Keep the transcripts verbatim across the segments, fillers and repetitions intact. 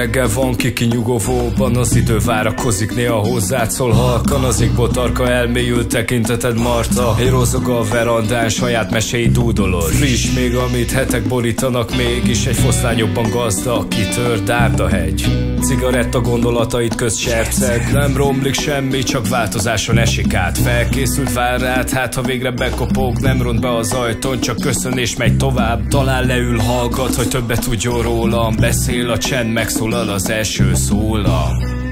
reggel van ki kinyugovóban, az idő várakozik, néha hozzád szól halkan. Az égból tarka elmélyült tekinteted Marta. Én rozog a verandán, saját meséi dúdolod. Friss még, amit hetek borítanak, mégis egy foszlány jobban gazdag. Kitör Dárdahegy, cigaretta gondolatait közt serceg. Nem romlik semmi, csak változáson esik át. Felkészült vár rád, hát ha végre bekopog. Nem ront be az ajtón, csak köszön és megy tovább. Talán leül, hallgat, hogy többet tudjon rólam. Beszél a csend, megszólal az első szólam.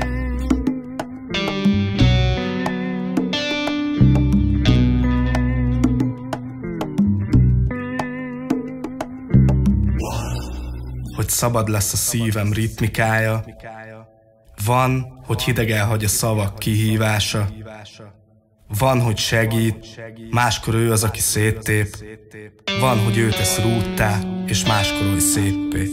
Hogy szabad lesz a szívem ritmikája. Van, hogy hideg elhagy a szavak kihívása. Van, hogy segít, máskor ő az, aki széttép. Van, hogy ő tesz rúttá, és máskor oly széppé.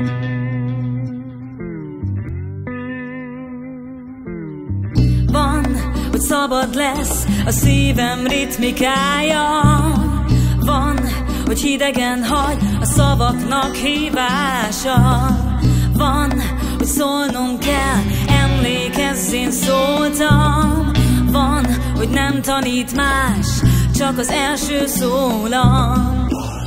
Van, hogy szabad lesz a szívem ritmikája. Van, hogy hidegen hagy a szavaknak hívása. Van, hogy szólnom kell, emlékezz, én szóltam. Van, hogy nem tanít más, csak az első szólam.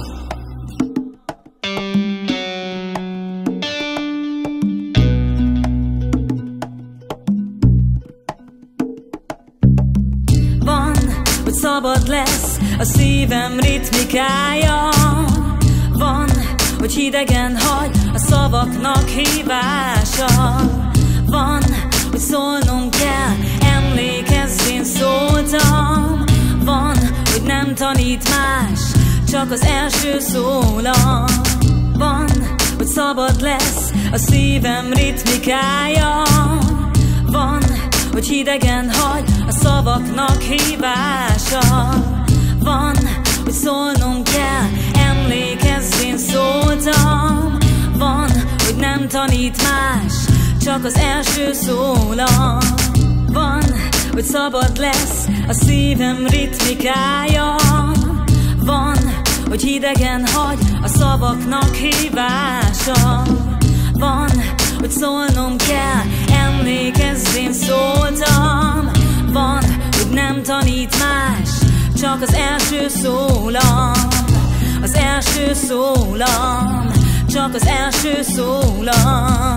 Van, hogy szabad lesz a szívem ritmikája. Van, hogy hidegen hagy a szavaknak hívása. Van, hogy szólnom kell, emlékezz, én szóltam. Van, hogy nem tanít más, csak az első szólam. Van, hogy szabad lesz a szívem ritmikája. Van, hogy hidegen hagy a szavaknak hívása. Van, hogy szólnom kell, emlékezz, én szóltam. Van, hogy nem tanít más, csak az első szólam. Van, hogy szabad lesz a szívem ritmikája. Van, hogy hidegen hagy a szavaknak hívása. Van, hogy szólnom kell, emlékezz, én szóltam. Van, hogy nem tanít más, csak az első szólam. Az első szólam, csak az első szólam.